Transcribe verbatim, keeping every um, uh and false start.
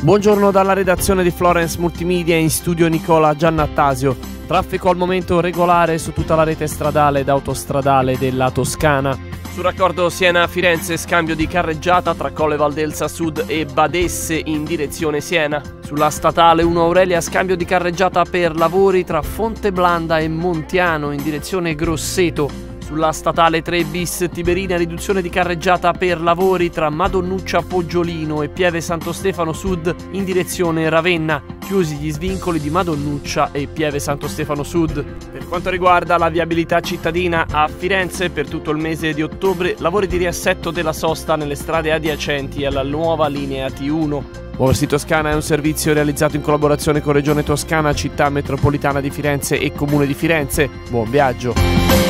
Buongiorno dalla redazione di Florence Multimedia, in studio Nicola Giannattasio. Traffico al momento regolare su tutta la rete stradale ed autostradale della Toscana. Sul raccordo Siena-Firenze, scambio di carreggiata tra Colle Valdelsa Sud e Badesse in direzione Siena. Sulla statale uno Aurelia, scambio di carreggiata per lavori tra Fonteblanda e Montiano in direzione Grosseto. Sulla statale tre bis Tiberina, riduzione di carreggiata per lavori tra Madonnuccia Poggiolino e Pieve Santo Stefano Sud in direzione Ravenna. Chiusi gli svincoli di Madonnuccia e Pieve Santo Stefano Sud. Per quanto riguarda la viabilità cittadina a Firenze, per tutto il mese di ottobre, lavori di riassetto della sosta nelle strade adiacenti alla nuova linea T uno. Muoversi Toscana è un servizio realizzato in collaborazione con Regione Toscana, Città Metropolitana di Firenze e Comune di Firenze. Buon viaggio!